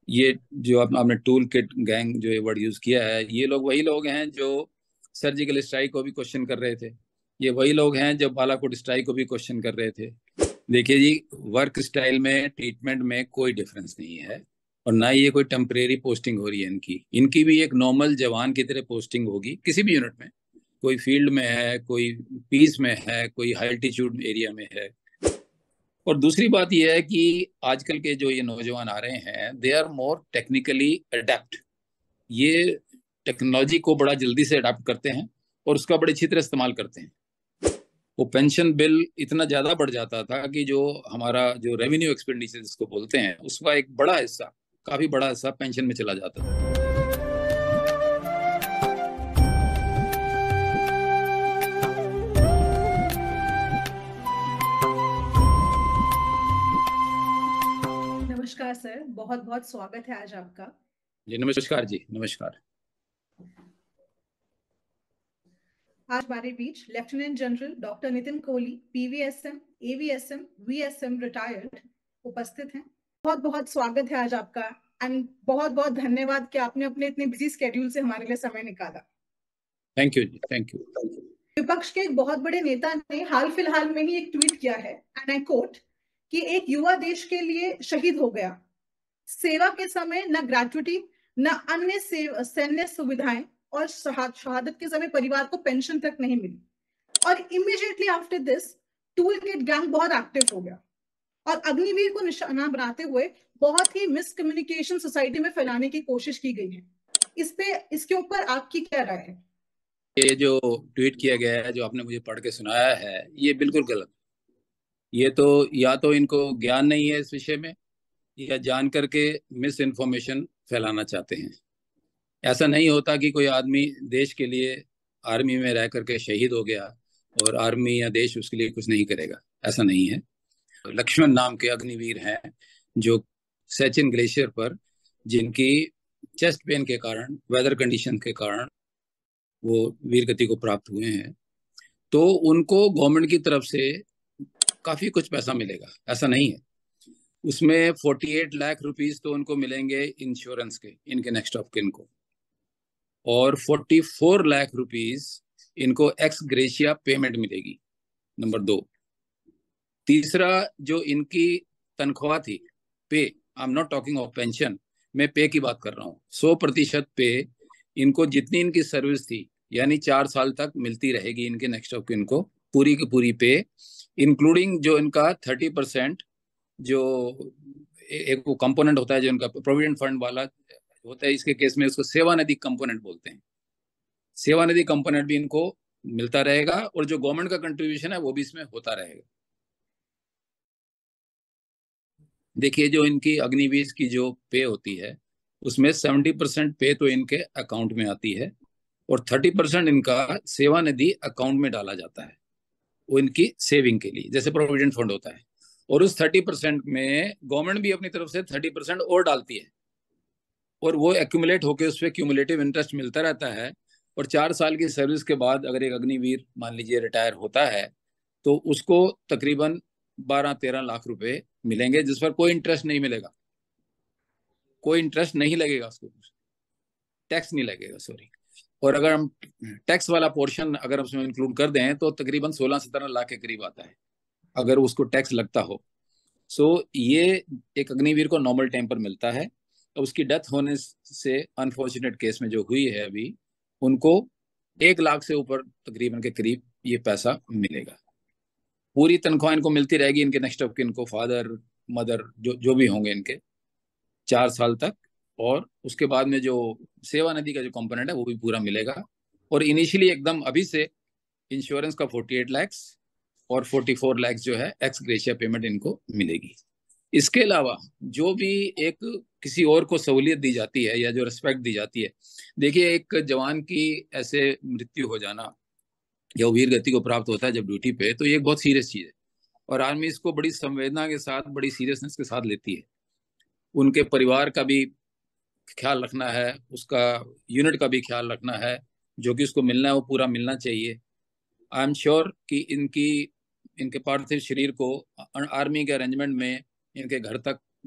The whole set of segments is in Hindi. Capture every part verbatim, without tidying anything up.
ये जो आप, आपने टूल किट गैंग जो ये वर्ड यूज किया है, ये लोग वही लोग हैं जो सर्जिकल स्ट्राइक को भी क्वेश्चन कर रहे थे। ये वही लोग हैं जो बालाकोट स्ट्राइक को भी क्वेश्चन कर रहे थे। देखिए जी, वर्क स्टाइल में, ट्रीटमेंट में कोई डिफरेंस नहीं है, और ना ये कोई टेम्परेरी पोस्टिंग हो रही है इनकी। इनकी भी एक नॉर्मल जवान की तरह पोस्टिंग होगी किसी भी यूनिट में। कोई फील्ड में है, कोई पीस में है, कोई हाई एल्टीट्यूड एरिया में है। और दूसरी बात यह है कि आजकल के जो ये नौजवान आ रहे हैं, they are more technically adept. ये टेक्नोलॉजी को बड़ा जल्दी से अडेप्ट करते हैं और उसका बड़े अच्छी तरह इस्तेमाल करते हैं। वो पेंशन बिल इतना ज्यादा बढ़ जाता था कि जो हमारा जो रेवेन्यू एक्सपेंडिचर जिसको बोलते हैं, उसका एक बड़ा हिस्सा, काफी बड़ा हिस्सा पेंशन में चला जाता था। नमस्कार सर, बहुत बहुत स्वागत है आज आपका। जी नमस्कार जी, नमस्कार। आज हमारे बीच lieutenant general doctor Nitin Kohli, PVSM, AVSM, VSM retired उपस्थित हैं। बहुत बहुत स्वागत है आज आपका, एंड बहुत बहुत धन्यवाद कि आपने अपने इतने बिजी स्केड्यूल से हमारे लिए समय निकाला। थैंक यू जी, थैंक यू। विपक्ष के एक बहुत बड़े नेता ने हाल फिलहाल में ही एक ट्वीट किया है, एंड आई कोट, कि एक युवा देश के लिए शहीद हो गया। सेवा के समय न ग्रेचुटी, न अन्य सैन्य सुविधाएं, और शहादत के समय परिवार को पेंशन तक नहीं मिली। और immediately after this tool kit gang बहुत एक्टिव हो गया और अग्निवीर को निशाना बनाते हुए बहुत ही मिसकम्युनिकेशन सोसाइटी में फैलाने की कोशिश की गई है। इस पे, इसके ऊपर आपकी क्या राय है? ये जो ट्वीट किया गया है, जो आपने मुझे पढ़ के सुनाया है, ये बिल्कुल गलत। ये तो या तो इनको ज्ञान नहीं है इस विषय में, या जान करके मिस इन्फॉर्मेशन फैलाना चाहते हैं। ऐसा नहीं होता कि कोई आदमी देश के लिए आर्मी में रह करके शहीद हो गया और आर्मी या देश उसके लिए कुछ नहीं करेगा, ऐसा नहीं है। लक्ष्मण नाम के अग्निवीर हैं जो सचिन ग्लेशियर पर, जिनकी चेस्ट पेन के कारण, वेदर कंडीशन के कारण वो वीर गति को प्राप्त हुए हैं, तो उनको गवर्नमेंट की तरफ से काफी कुछ पैसा मिलेगा, ऐसा नहीं है। उसमें अड़तालीस लाख रुपीस तो उनको मिलेंगे इंश्योरेंस के, इनके नेक्स्ट ऑफ किन को, और चौवालीस लाख रुपीस इनको एक्स ग्रेशिया पेमेंट मिलेगी, नंबर दो। तीसरा, जो इनकी तनख्वाह थी, pay, I am not talking of pension, मैं पे की बात कर रहा हूँ, सौ प्रतिशत पे इनको जितनी इनकी सर्विस थी, यानी चार साल तक मिलती रहेगी इनके नेक्स्ट ऑफ किन को, पूरी की पूरी पे, इंक्लूडिंग जो इनका थर्टी परसेंट जो एक वो कंपोनेंट होता है जो इनका प्रोविडेंट फंड वाला होता है, इसके केस में उसको सेवानिधि कंपोनेंट बोलते हैं। सेवानिधि कंपोनेंट भी इनको मिलता रहेगा और जो गवर्नमेंट का कंट्रीब्यूशन है वो भी इसमें होता रहेगा। देखिए, जो इनकी अग्निवीर की जो पे होती है, उसमें सेवेंटी परसेंट पे तो इनके अकाउंट में आती है और थर्टी परसेंट इनका सेवानिधि अकाउंट में डाला जाता है, वो इनकी सेविंग के लिए, जैसे प्रोविडेंट फंड होता है। और उस थर्टी परसेंट में गवर्नमेंट भी अपनी तरफ से थर्टी परसेंट और डालती है, और वो एक्यूमुलेट होकर उस पर क्यूमुलेटिव इंटरेस्ट मिलता रहता है। और चार साल की सर्विस के बाद अगर एक अग्निवीर मान लीजिए रिटायर होता है, तो उसको तकरीबन बारह तेरह लाख रुपए मिलेंगे, जिस पर कोई इंटरेस्ट नहीं मिलेगा, कोई इंटरेस्ट नहीं लगेगा, उसको टैक्स नहीं लगेगा, सॉरी। और अगर हम टैक्स वाला पोर्शन अगर उसमें इंक्लूड कर दें तो तकरीबन सोलह सत्रह लाख के करीब आता है, अगर उसको टैक्स लगता हो। सो ये एक अग्निवीर को नॉर्मल टाइम पर मिलता है। अब उसकी डेथ होने से अनफॉर्चुनेट केस में जो हुई है अभी, उनको एक लाख से ऊपर तकरीबन के करीब ये पैसा मिलेगा। पूरी तनख्वाह इनको मिलती रहेगी, इनके नेक्स्ट ऑफ किन को, फादर मदर जो जो भी होंगे इनके, चार साल तक। और उसके बाद में जो सेवानिधि का जो कंपोनेंट है वो भी पूरा मिलेगा। और इनिशियली एकदम अभी से इंश्योरेंस का अड़तालीस लाख और चौवालीस लाख जो है एक्स ग्रेशिया पेमेंट इनको मिलेगी। इसके अलावा जो भी एक किसी और को सहूलियत दी जाती है या जो रिस्पेक्ट दी जाती है, देखिए, एक जवान की ऐसे मृत्यु हो जाना या वीर गति को प्राप्त होता है जब ड्यूटी पे, तो ये एक बहुत सीरियस चीज है और आर्मी इसको बड़ी संवेदना के साथ, बड़ी सीरियसनेस के साथ लेती है। उनके परिवार का भी ख्याल रखना है, उसका यूनिट का भी ख्याल रखना है, जो कि उसको मिलना है वो पूरा मिलना चाहिए। आई एम श्योर कि इनकी इनके पार्थिव शरीर को आर्मी के अरेंजमेंट में इनके घर तक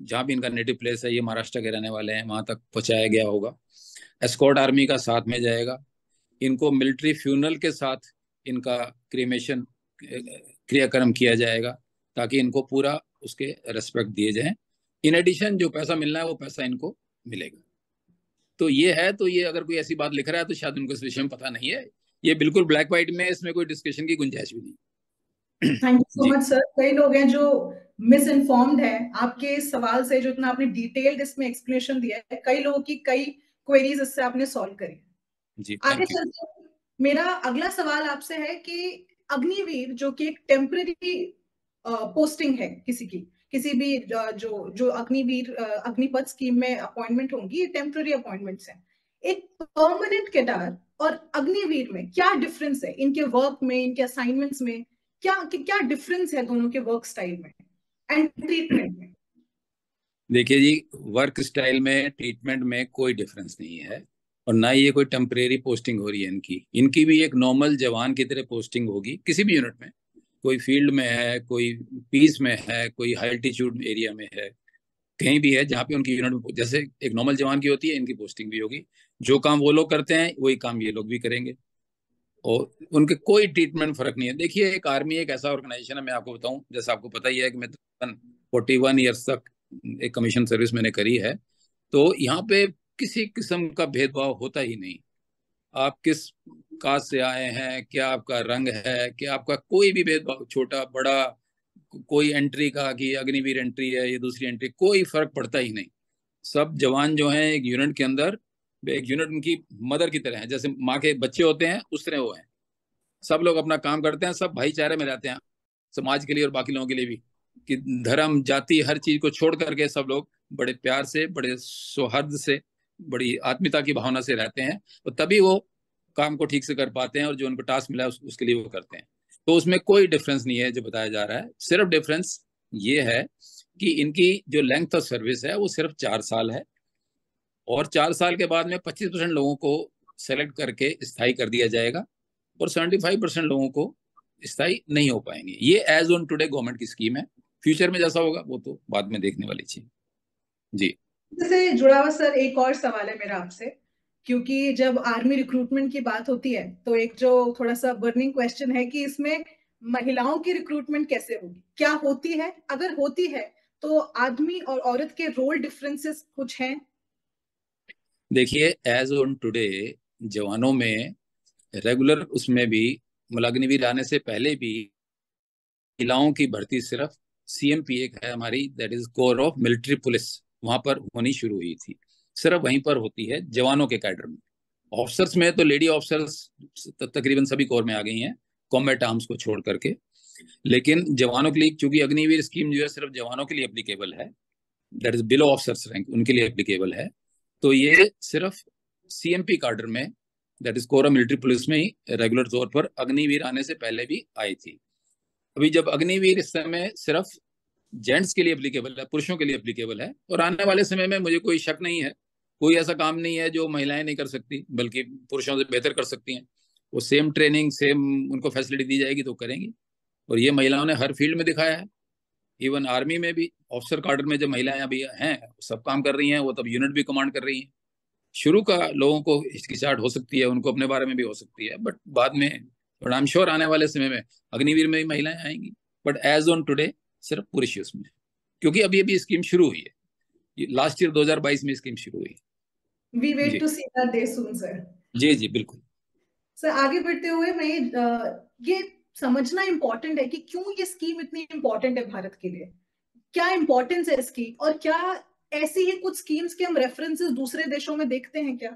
जहाँ भी इनका नेटिव प्लेस है, ये महाराष्ट्र के रहने वाले हैं, वहां तक पहुंचाया गया होगा। एस्कॉर्ट आर्मी का साथ में जाएगा। इनको मिलिट्री फ्यूनरल के साथ इनका क्रीमेशन क्रियाक्रम किया जाएगा, ताकि इनको पूरा उसके रेस्पेक्ट दिए जाए। इन एडिशन जो पैसा मिलना है वो पैसा इनको मिलेगा। तो ये है, तो ये अगर कोई ऐसी बात लिख रहा है तो शायद उनको इस विषय में पता नहीं है। ये बिल्कुल ब्लैक व्हाइट में, इसमें कोई डिस्कशन की गुंजाइश भी नहीं। थैंक यू सो जी मच सर। कई लोग हैं जो मिस इन्फॉर्म्ड है आपके इस सवाल से, जो इतना आपने डिटेल्ड इसमें एक्सप्लेनेशन दिया है, कई लोगों की कई क्वेरीज इससे आपने सॉल्व करी। जी आगे थैंक यू। चलते मेरा अगला सवाल आपसे है कि अग्निवीर जो कि एक टेम्पररी पोस्टिंग है किसी की, किसी भी अ, जो जो अग्निवीर अ, अग्निपथ स्कीम में अपॉइंटमेंट होंगी, ये टेम्पररी अपॉइंटमेंट्स हैं। एक परमानेंट केडार और अग्निवीर में क्या डिफरेंस है, इनके वर्क में, इनके असाइनमेंट्स में क्या क्या डिफरेंस है दोनों के वर्क स्टाइल में एंड ट्रीटमेंट में? देखिए जी, वर्क स्टाइल में, ट्रीटमेंट में कोई डिफरेंस नहीं है, और ना ये कोई टेम्परेरी पोस्टिंग हो रही है इनकी। इनकी भी एक नॉर्मल जवान की तरह पोस्टिंग होगी किसी भी यूनिट में। कोई फील्ड में है, कोई पीस में है, कोई हाई एल्टीट्यूड एरिया में है, कहीं भी है जहाँ पे उनकी यूनिट में जैसे एक नॉर्मल जवान की होती है, इनकी पोस्टिंग भी होगी। जो काम वो लोग करते हैं वही काम ये लोग भी करेंगे, और उनके कोई ट्रीटमेंट फर्क नहीं है। देखिए, एक आर्मी एक ऐसा ऑर्गेनाइजेशन है, मैं आपको बताऊं, जैसा आपको पता ही है कि मैं फोर्टी वन ईयर्स तक एक कमीशन सर्विस मैंने करी है। तो यहाँ पे किसी किस्म का भेदभाव होता ही नहीं। आप किस कास्ट से आए हैं, क्या आपका रंग है, क्या आपका कोई भी भेदभाव, छोटा बड़ा, कोई एंट्री का कि अग्निवीर एंट्री है, ये दूसरी एंट्री, कोई फर्क पड़ता ही नहीं। सब जवान जो हैं एक यूनिट के अंदर, एक यूनिट उनकी मदर की तरह है, जैसे माँ के बच्चे होते हैं उस तरह वो हैं। सब लोग अपना काम करते हैं, सब भाईचारे में रहते हैं, समाज के लिए और बाकी लोगों के लिए भी, कि धर्म जाति हर चीज को छोड़ करके सब लोग बड़े प्यार से, बड़े सौहार्द से, बड़ी आत्मीयता की भावना से रहते हैं, और तभी वो काम को ठीक से कर पाते हैं, और जो उनको टास्क मिला है उस, उसके लिए वो करते हैं। तो उसमें कोई डिफरेंस नहीं है जो बताया जा रहा है। सिर्फ डिफरेंस ये है कि इनकी जो लेंथ ऑफ सर्विस है वो सिर्फ चार साल है, और चार साल के बाद में पच्चीस परसेंट लोगों को सेलेक्ट करके स्थायी कर दिया जाएगा, और सेवेंटी फाइव परसेंट लोगों को स्थायी नहीं हो पाएंगे। ये एज ऑन टुडे गवर्नमेंट की स्कीम है। फ्यूचर में जैसा होगा वो तो बाद में देखने वाली चीज। जी इससे जुड़ा हुआ सर एक और सवाल है मेरा आपसे, क्योंकि जब आर्मी रिक्रूटमेंट की बात होती है तो एक जो थोड़ा सा बर्निंग क्वेश्चन है कि इसमें महिलाओं की रिक्रूटमेंट कैसे होगी, क्या होती है, अगर होती है तो आदमी और औरत के रोल डिफरेंसेस कुछ हैं? देखिए, एज ऑन टुडे जवानों में रेगुलर उसमें भी, अग्निवीर आने से पहले भी महिलाओं की भर्ती सिर्फ सीएमपी एक है हमारी, that is core of military police, वहां पर होनी शुरू हुई थी। सिर्फ वहीं पर होती है जवानों के कैडर में। ऑफिसर्स में तो लेडी ऑफिसर्स तकरीबन सभी कोर में आ गई हैं, कॉम्बैट आर्म्स को छोड़ करके। लेकिन जवानों के लिए, चूंकि अग्निवीर स्कीम जो है सिर्फ जवानों के लिए एप्लीकेबल है, that is below officers rank, उनके लिए एप्लीकेबल है। तो ये सिर्फ सीएमपी कार्डर में, that is core of military police में ही रेगुलर तौर पर अग्निवीर आने से पहले भी आई थी। अभी जब अग्निवीर इस समय सिर्फ जेंट्स के लिए एप्लीकेबल है, पुरुषों के लिए एप्लीकेबल है, और आने वाले समय में मुझे कोई शक नहीं है, कोई ऐसा काम नहीं है जो महिलाएं नहीं कर सकती, बल्कि पुरुषों से बेहतर कर सकती हैं। वो सेम ट्रेनिंग, सेम उनको फैसिलिटी दी जाएगी तो करेंगी। और ये महिलाओं ने हर फील्ड में दिखाया है। इवन आर्मी में भी ऑफिसर कार्डर में जो महिलाएं अभी हैं सब काम कर रही हैं, वो तब यूनिट भी कमांड कर रही हैं। शुरू का लोगों को हिचकिचाहट हो सकती है, उनको अपने बारे में भी हो सकती है, बट बाद में, बट आई एम श्योर आने वाले समय में अग्निवीर में भी महिलाएं आएंगी। बट एज ऑन टुडे सिर्फ पुरुष उसमें, क्योंकि अभी अभी स्कीम शुरू हुई है, लास्ट ईयर दो हज़ार बाईस में स्कीम शुरू हुई। वी वेट जी to see that day soon sir. जी जी बिल्कुल। सर आगे बढ़ते हुए मैं ये समझना इंपॉर्टेंट है कि क्यों ये स्कीम इतनी इंपॉर्टेंट है भारत के लिए, क्या इंपॉर्टेंस है इसकी, और क्या ऐसी ही कुछ स्कीम्स के हम रेफरेंसेस दूसरे देशों में देखते हैं क्या?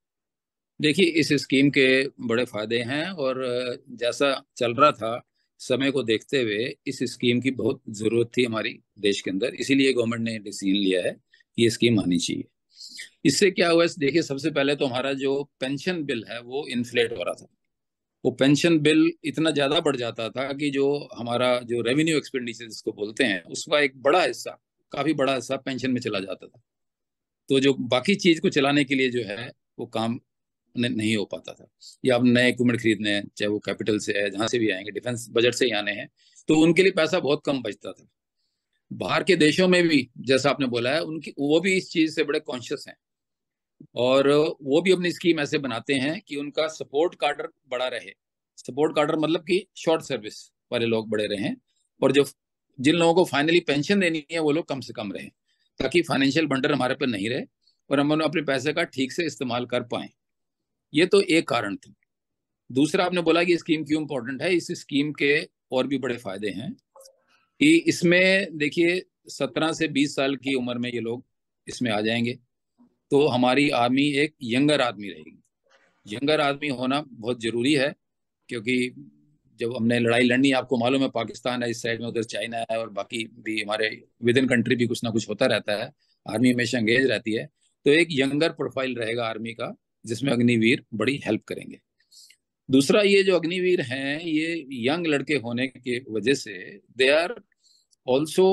देखिए, इस स्कीम के बड़े फायदे हैं, और जैसा चल रहा था समय को देखते हुए इस स्कीम की बहुत जरूरत थी हमारी देश के अंदर, इसीलिए गवर्नमेंट ने डिसीजन लिया है कि ये स्कीम आनी चाहिए। इससे क्या हुआ, देखिए सबसे पहले तो हमारा जो पेंशन बिल है वो इन्फ्लेट हो रहा था। वो पेंशन बिल इतना ज्यादा बढ़ जाता था कि जो हमारा जो रेवेन्यू एक्सपेंडिचर जिसको बोलते हैं, उसका एक बड़ा हिस्सा, काफी बड़ा हिस्सा पेंशन में चला जाता था। तो जो बाकी चीज को चलाने के लिए जो है वो काम नहीं हो पाता था। या अब नए इक्विपमेंट खरीदने हैं, चाहे वो कैपिटल से है, जहां से भी आएंगे, डिफेंस बजट से ही आने हैं, तो उनके लिए पैसा बहुत कम बचता था। बाहर के देशों में भी जैसा आपने बोला है, उनकी वो भी इस चीज से बड़े कॉन्शियस हैं, और वो भी अपनी स्कीम ऐसे बनाते हैं कि उनका सपोर्ट कार्डर बड़ा रहे। सपोर्ट कार्डर मतलब कि शॉर्ट सर्विस वाले लोग बड़े रहें, और जो जिन लोगों को फाइनली पेंशन देनी है वो लोग कम से कम रहें, ताकि फाइनेंशियल बंडर हमारे पर नहीं रहे और हम अपने पैसे का ठीक से इस्तेमाल कर पाए। ये तो एक कारण था। दूसरा, आपने बोला कि स्कीम क्यों इंपॉर्टेंट है। इस स्कीम के और भी बड़े फायदे हैं कि इसमें देखिए सत्रह से बीस साल की उम्र में ये लोग इसमें आ जाएंगे, तो हमारी आर्मी एक यंगर आर्मी रहेगी। यंगर आर्मी होना बहुत जरूरी है, क्योंकि जब हमने लड़ाई लड़नी, आपको मालूम है पाकिस्तान है इस साइड में, उधर चाइना है, और बाकी भी हमारे विद इन कंट्री भी कुछ ना कुछ होता रहता है, आर्मी हमेशा एंगेज रहती है। तो एक यंगर प्रोफाइल रहेगा आर्मी का, जिसमें अग्निवीर बड़ी हेल्प करेंगे। दूसरा, ये जो अग्निवीर हैं ये यंग लड़के होने की वजह से they are also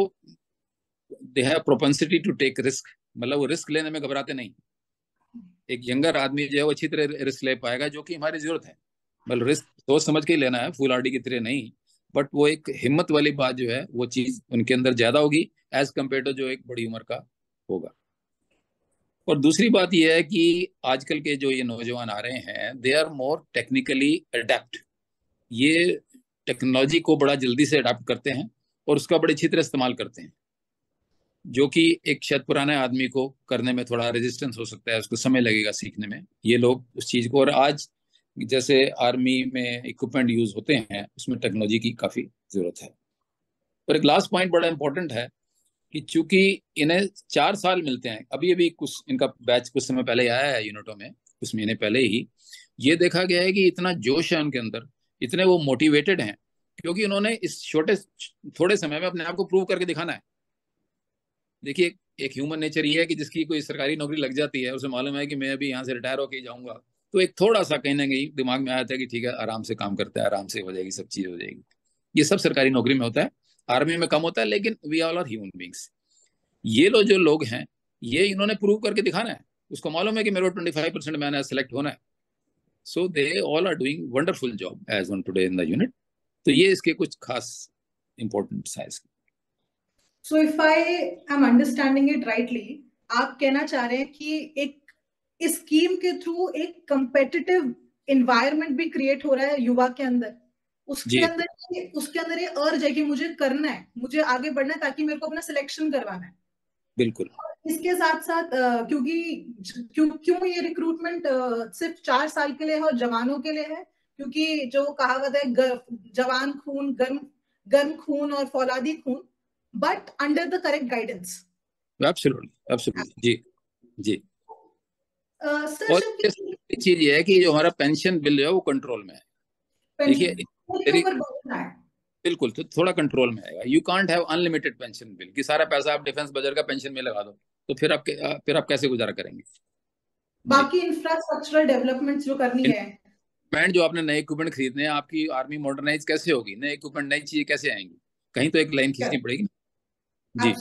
they have propensity to take risk, मतलब वो रिस्क लेने में घबराते नहीं। एक यंगर आदमी जो है वो अच्छी तरह रिस्क ले पाएगा, जो कि हमारी जरूरत है। मतलब रिस्क सोच समझ के ही लेना है, फूलआड़ी की तरह नहीं, बट वो एक हिम्मत वाली बात जो है वो चीज उनके अंदर ज्यादा होगी एज कम्पेयर टू जो एक बड़ी उम्र का होगा। और दूसरी बात यह है कि आजकल के जो ये नौजवान आ रहे हैं they are more technically adept. ये टेक्नोलॉजी को बड़ा जल्दी से अडेप्ट करते हैं और उसका बड़े अच्छी तरह इस्तेमाल करते हैं, जो कि एक शायद पुराने आदमी को करने में थोड़ा रेजिस्टेंस हो सकता है, उसको समय लगेगा सीखने में। ये लोग उस चीज को, और आज जैसे आर्मी में इक्विपमेंट यूज होते हैं उसमें टेक्नोलॉजी की काफी जरूरत है। और एक लास्ट पॉइंट बड़ा इंपॉर्टेंट है कि चूंकि इन्हें चार साल मिलते हैं, अभी अभी कुछ इनका बैच कुछ समय पहले आया है यूनिटों में, कुछ महीने पहले ही, ये देखा गया है कि इतना जोश है उनके अंदर, इतने वो मोटिवेटेड हैं, क्योंकि उन्होंने इस छोटे थोड़े समय में अपने आप को प्रूव करके दिखाना है। देखिए, एक ह्यूमन नेचर ये है कि जिसकी कोई सरकारी नौकरी लग जाती है, उसे मालूम है कि मैं अभी यहाँ से रिटायर होकर जाऊंगा, तो एक थोड़ा सा कहीं ना कहीं दिमाग में आया था कि ठीक है आराम से काम करता है, आराम से हो जाएगी, सब चीज हो जाएगी। ये सब सरकारी नौकरी में होता है, आर्मी में कम होता है, लेकिन we all are human beings. ये लोग जो लोग हैं, ये इन्होंने प्रूव करके दिखाना है। उसको मालूम है कि मेरे को ट्वेंटी फाइव परसेंट मैंने सेलेक्ट होना है। So they all are doing wonderful job as on today in the unit. तो ये इसके कुछ खास इंपॉर्टेंट है। So if I am understanding it rightly, आप कहना चाह रहे हैं कि एक इस स्कीम के थ्रू एक कंपेटिटिव एनवायरनमेंट भी क्रिएट हो रहा है युवा के अंदर। उसके अंदर उसके अंदर ये अर्ज है कि मुझे करना है, मुझे आगे बढ़ना है, ताकि मेरे को अपना सिलेक्शन करवाना है। बिल्कुल। इसके साथ साथ क्योंकि क्यों क्यों ये रिक्रूटमेंट सिर्फ चार साल के लिए है और जवानों के लिए है, क्योंकि जो कहावत है जवान खून गर्म गर्म खून और फौलादी खून, but under the correct guidance. Absolutely absolutely, जी जी। सर, और एक चीज ये है कि जो हमारा पेंशन बिल है वो कंट्रोल में है। देखिए, बिल्कुल, तो थोड़ा कंट्रोल में आएगा। You can't have unlimited pension bill कि सारा पैसा आप डिफेंस बजट का पेंशन में लगा दो, तो फिर आप फिर आप कैसे गुजारा करेंगे। बाकी इंफ्रास्ट्रक्चरल डेवलपमेंट जो करनी है, इक्विपमेंट जो आपने नए इक्विपमेंट खरीदने हैं, आपकी आर्मी मॉडर्नाइज कैसे होगी, नए इक्विपमेंट नई चीजें कैसे आएंगी, कहीं तो एक लाइन खींचनी पड़ेगी। जी।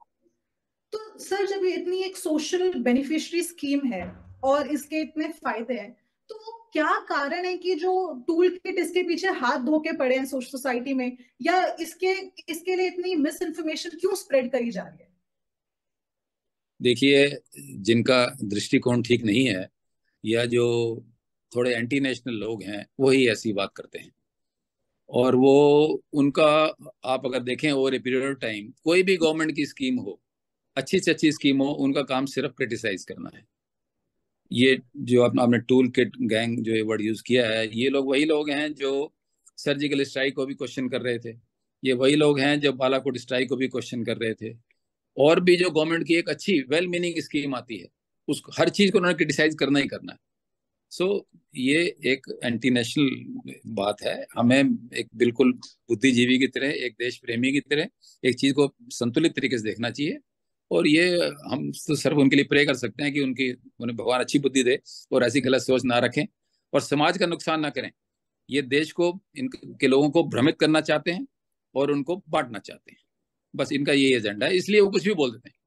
तो सर, जब ये इतनी एक सोशल बेनिफिशियरी स्कीम है और इसके इतने फायदे हैं, तो क्या कारण है कि जो टूल किट इसके पीछे हाथ धो के पड़े हैं सोसाइटी में, या इसके इसके लिए इतनी मिस इन्फॉर्मेशन क्यों स्प्रेड करी जा रही है? देखिए, जिनका दृष्टिकोण ठीक नहीं है या जो थोड़े एंटी नेशनल लोग हैं, वही ऐसी बात करते हैं। और वो उनका, आप अगर देखें over a period of time, कोई भी गवर्नमेंट की स्कीम हो, अच्छी से अच्छी स्कीम हो, उनका काम सिर्फ क्रिटिसाइज करना है। ये जो आपने आपने टूल किट गैंग जो ये वर्ड यूज किया है, ये लोग वही लोग हैं जो सर्जिकल स्ट्राइक को भी क्वेश्चन कर रहे थे। ये वही लोग हैं जो बालाकोट स्ट्राइक को भी क्वेश्चन कर रहे थे। और भी जो गवर्नमेंट की एक अच्छी वेल मीनिंग स्कीम आती है, उसको हर चीज को उन्होंने क्रिटिसाइज करना ही करना है। सो so, ये एक एंटी नेशनल बात है। हमें एक बिल्कुल बुद्धिजीवी की तरह, एक देश प्रेमी की तरह एक चीज को संतुलित तरीके से देखना चाहिए। और ये हम तो सिर्फ उनके लिए प्रे कर सकते हैं कि उनकी उन्हें भगवान अच्छी बुद्धि दे और ऐसी गलत सोच ना रखें और समाज का नुकसान ना करें। ये देश को, इनके लोगों को भ्रमित करना चाहते हैं और उनको बांटना चाहते हैं, बस इनका यही एजेंडा है, इसलिए वो कुछ भी बोल देते हैं।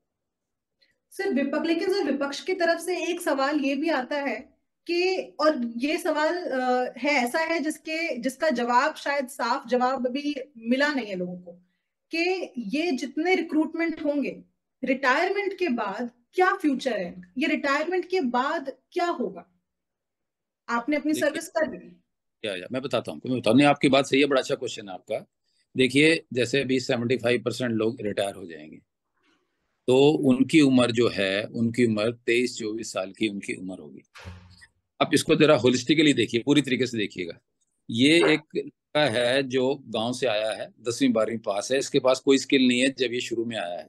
सर विपक्ष, लेकिन सर विपक्ष की तरफ से एक सवाल ये भी आता है कि, और ये सवाल है ऐसा है जिसके जिसका जवाब शायद साफ जवाब अभी मिला नहीं है लोगों को, कि ये जितने रिक्रूटमेंट होंगे, रिटायरमेंट के बाद क्या फ्यूचर है, ये रिटायरमेंट के बाद क्या होगा? आपने अपनी सर्विस कर दी। क्या या मैं बताता हूँ मैं बताऊँ नहीं, आपकी बात सही है, बड़ा अच्छा क्वेश्चन है आपका। देखिए, जैसे अभी सेवेंटी फाइव परसेंट लोग रिटायर हो जाएंगे, तो उनकी उम्र जो है, उनकी उम्र तेईस चौबीस साल की उनकी उम्र होगी। आप इसको जरा होलिस्टिकली देखिए, पूरी तरीके से देखिएगा। ये एक लड़का है जो गांव से आया है, दसवीं बारहवीं पास है, इसके पास कोई स्किल नहीं है जब ये शुरू में आया है।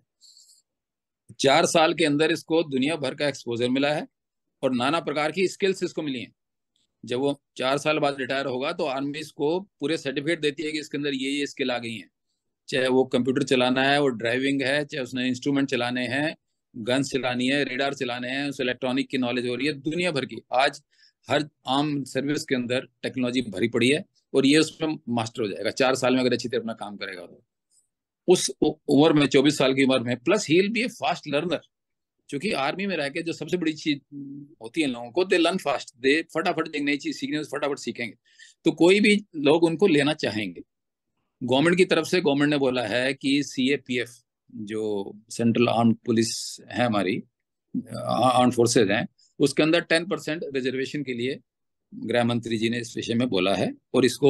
चार साल के अंदर इसको दुनिया भर का एक्सपोजर मिला है और नाना प्रकार की स्किल्स इसको मिली हैं। जब वो चार साल बाद रिटायर होगा तो आर्मी इसको पूरे सर्टिफिकेट देती है कि इसके अंदर ये ये स्किल आ गई हैं। चाहे वो कंप्यूटर चलाना है, वो ड्राइविंग है, चाहे उसने इंस्ट्रूमेंट चलाने हैं, गन्स चलानी है, रेडार चलाने हैं, उस इलेक्ट्रॉनिक की नॉलेज हो रही है दुनिया भर की। आज हर आम सर्विस के अंदर टेक्नोलॉजी भरी पड़ी है और ये उसमें मास्टर हो जाएगा चार साल में, अगर अच्छी तरह अपना काम करेगा तो। उस उम्र में, चौबीस साल की उम्र में, plus he will be a fast learner. क्योंकि आर्मी में रह के जो सबसे बड़ी चीज होती है लोगों को, दे लर्न फास्ट, दे फटाफट एक नई चीज सीखने से फटाफट सीखेंगे। तो कोई भी लोग उनको लेना चाहेंगे। गवर्नमेंट की तरफ से गवर्नमेंट ने बोला है कि सी ए पी एफ, जो सेंट्रल आर्म पुलिस है हमारी, आर्म फोर्सेज हैं, उसके अंदर टेन परसेंट रिजर्वेशन के लिए गृह मंत्री जी ने इस विषय में बोला है और इसको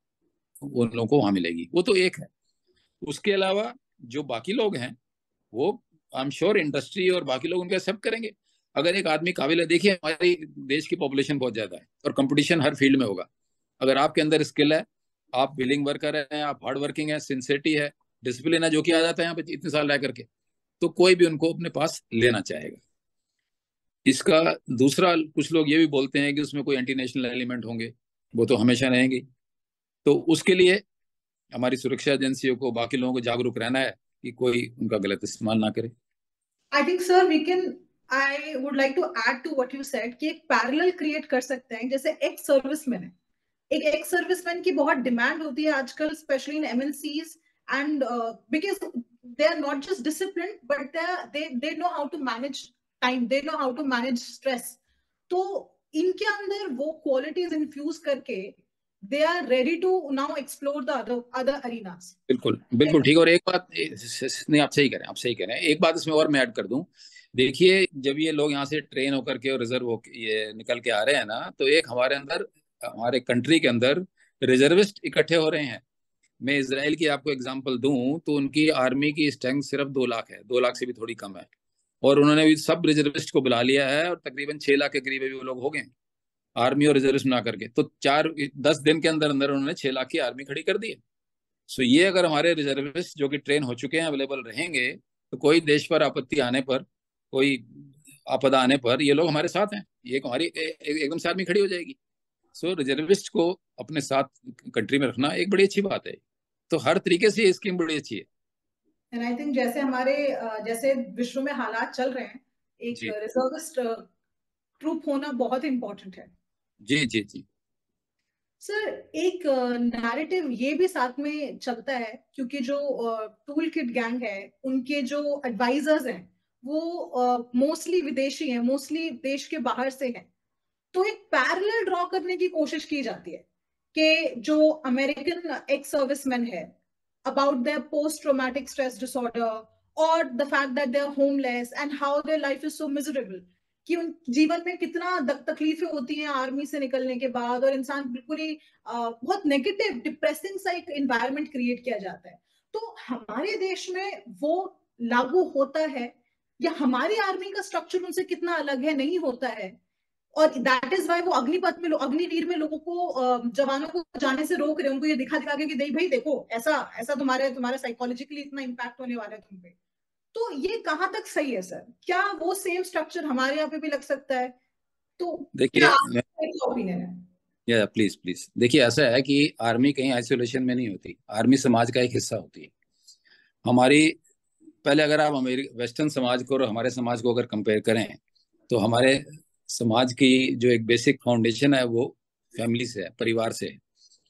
उन लोगों को वहां मिलेगी। वो तो एक है। उसके अलावा जो बाकी लोग हैं वो आई एम श्योर इंडस्ट्री और बाकी लोग उनका एक्सेप्ट करेंगे। अगर एक आदमी काबिल है, देखिए हमारे देश की पॉपुलेशन बहुत ज्यादा है और कंपटीशन हर फील्ड में होगा। अगर आपके अंदर स्किल है, आप विलिंग वर्कर हैं, आप हार्ड वर्किंग है, सिंसियरिटी है, डिसिप्लिन है, जो कि आ जाता है यहाँ पे इतने साल रह करके, तो कोई भी उनको अपने पास लेना चाहेगा। इसका दूसरा, कुछ लोग ये भी बोलते हैं कि उसमें कोई एंटी नेशनल एलिमेंट होंगे, वो तो हमेशा रहेंगे। तो उसके लिए हमारी सुरक्षा एजेंसियों को, बाकी लोगों को जागरूक रहना है कि कोई उनका गलत इस्तेमाल ना करे। I think sir we can, I would like to add to what you said कि एक पैरेलल क्रिएट कर सकते हैं। जैसे एक्स सर्विसमैन है, एक एक्स सर्विसमैन की बहुत डिमांड होती है आजकल, specially in MNCs, and because they are not just discipline but they they know how to manage time, they know how to manage stress. तो इनके अंदर वो क्वालिटीज इन्फ्यूज करके they are ready to now explore the other other arenas. बिल्कुल बिल्कुल ठीक। और एक बात नहीं, आप सही करें, आप सही करें, एक बात इसमें और मैं ऐड कर दूं। देखिए, जब ये लोग यहाँ से ट्रेन होकर के और रिजर्व हो ये निकल के आ रहे हैं ना, तो एक हमारे अंदर, हमारे कंट्री के अंदर रिजर्विस्ट इकट्ठे हो रहे हैं। मैं इसराइल की आपको एग्जांपल दूं तो उनकी आर्मी की स्ट्रेंथ सिर्फ दो लाख है, दो लाख से भी थोड़ी कम है, और उन्होंने भी सब रिजर्विस्ट को बुला लिया है और तकरीबन छह लाख के करीब भी वो लोग हो गए आर्मी और रिजर्विस्ट ना करके। तो चार दस दिन के अंदर अंदर उन्होंने छह लाख की आर्मी खड़ी कर दी है। सो ये अगर हमारे रिजर्विस्ट जो कि ट्रेन हो चुके हैं अवेलेबल रहेंगे, तो कोई देश पर आपत्ति आने पर, कोई आपदा आने पर ये लोग हमारे साथ हैं, ये हमारी एकदम से आर्मी खड़ी हो जाएगी। सो रिजर्विस्ट को अपने साथ कंट्री में रखना एक बड़ी अच्छी बात है। तो हर तरीके से ये स्कीम बड़ी अच्छी है। एंड आई थिंक जैसे हमारे जैसे विश्व में हालात चल रहे हैं, एक रिजर्विस्ट ट्रूप होना बहुत इंपॉर्टेंट है। जी जी जी सर, एक नैरेटिव ये भी साथ में चलता है, क्योंकि जो टूल किट गैंग है उनके जो एडवाइजर्स हैं वो मोस्टली uh, विदेशी हैं, मोस्टली देश के बाहर से हैं। तो एक पैरेलल ड्रॉ करने की कोशिश की जाती है कि जो अमेरिकन एक्स सर्विसमैन है, about their post traumatic stress disorder और the fact that they are homeless and how their life is so miserable, कि उन जीवन में कितना तकलीफें होती हैं आर्मी से निकलने के बाद, और इंसान बिल्कुल ही बहुत नेगेटिव डिप्रेसिंग सा एक एनवायरनमेंट क्रिएट किया जाता है। तो हमारे देश में वो लागू होता है या हमारी आर्मी का स्ट्रक्चर उनसे कितना अलग है, नहीं होता है? और दैट इज वाई वो अग्निपथ में, अग्निवीर में लोगों को, जवानों को जाने से रोक रहे हैं, उनको ये दिखा दिखा के कि नहीं भाई देखो, ऐसा ऐसा तुम्हारे तुम्हारे साइकोलॉजिकली इतना इम्पैक्ट होने वाला है तुम पे। तो ये कहां तक सही है सर? क्या वो सेम स्ट्रक्चर हमारे यहाँ पे भी लग सकता है? तो देखिए, ओपिनियन है? या प्लीज प्लीज देखिए, ऐसा है कि आर्मी कहीं आइसोलेशन में नहीं होती, आर्मी समाज का एक हिस्सा होती है हमारी। पहले अगर आप अमेरिका वेस्टर्न समाज को और हमारे समाज को अगर कंपेयर करें, तो हमारे समाज की जो एक बेसिक फाउंडेशन है वो फैमिली से है, परिवार से है।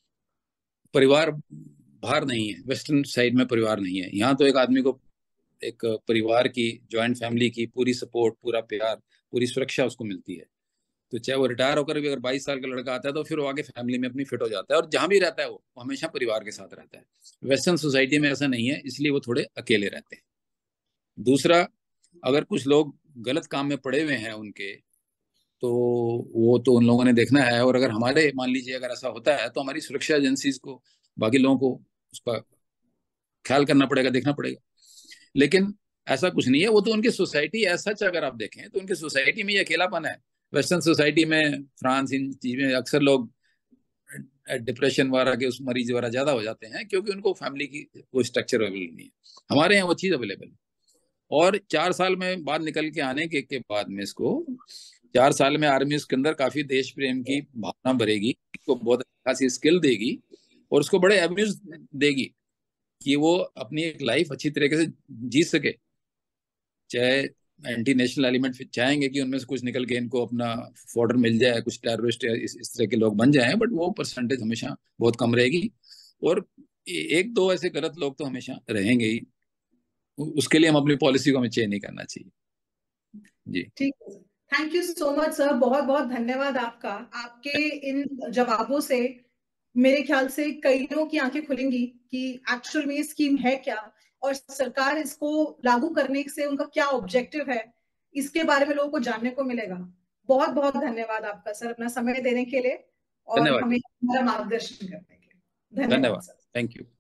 परिवार बाहर नहीं है, वेस्टर्न साइड में परिवार नहीं है। यहाँ तो एक आदमी को एक परिवार की, जॉइंट फैमिली की पूरी सपोर्ट, पूरा प्यार, पूरी सुरक्षा उसको मिलती है। तो चाहे वो रिटायर होकर भी अगर बाईस साल का लड़का आता है तो फिर वो आगे फैमिली में अपनी फिट हो जाता है, और जहां भी रहता है वो, वो हमेशा परिवार के साथ रहता है। वेस्टर्न सोसाइटी में ऐसा नहीं है, इसलिए वो थोड़े अकेले रहते हैं। दूसरा, अगर कुछ लोग गलत काम में पड़े हुए हैं उनके, तो वो तो उन लोगों ने देखना है। और अगर हमारे, मान लीजिए अगर ऐसा होता है, तो हमारी सुरक्षा एजेंसीज को, बाकी लोगों को उसका ख्याल करना पड़ेगा, देखना पड़ेगा। लेकिन ऐसा कुछ नहीं है, वो तो उनकी सोसाइटी ऐसा, अगर आप देखें तो उनकी सोसाइटी में ये अकेलापन है। वेस्टर्न सोसाइटी में, फ्रांस, इन चीज में अक्सर लोग डिप्रेशन वगैरह के उस मरीज वगैरह ज्यादा हो जाते हैं, क्योंकि उनको फैमिली की कोई स्ट्रक्चर अवेलेबल नहीं है। हमारे यहाँ वो चीज अवेलेबल है। और चार साल में बाद निकल के आने के, के बाद में इसको, चार साल में आर्मी उसके अंदर काफी देश प्रेम की भावना भरेगी, उसको बहुत खासी स्किल देगी, और उसको बड़े एवेन्यूज देगी कि वो अपनी एक लाइफ अच्छी तरीके से जी सके। चाहे एंटी नेशनल एलिमेंट चाहेंगे कि उनमें से कुछ निकल के इनको अपना फॉर्डर मिल जाए, कुछ टेररिस्ट या इस, इस तरह के लोग बन जाएं, बट वो परसेंटेज हमेशा बहुत कम रहेगी। और एक दो ऐसे गलत लोग तो हमेशा रहेंगे ही, उसके लिए हम अपनी पॉलिसी को हमें चेंज नहीं करना चाहिए। जी ठीक है, thank you so much sir, बहुत बहुत धन्यवाद आपका। आपके इन जवाबों से मेरे ख्याल से कईयों की आंखें खुलेंगी कि एक्चुअल में ये स्कीम है क्या, और सरकार इसको लागू करने से उनका क्या ऑब्जेक्टिव है, इसके बारे में लोगों को जानने को मिलेगा। बहुत बहुत धन्यवाद आपका सर, अपना समय देने के लिए और धन्यवाद। हमें हमारा मार्गदर्शन करने के लिए। धन्यवाद धन्यवाद, सर। Thank you.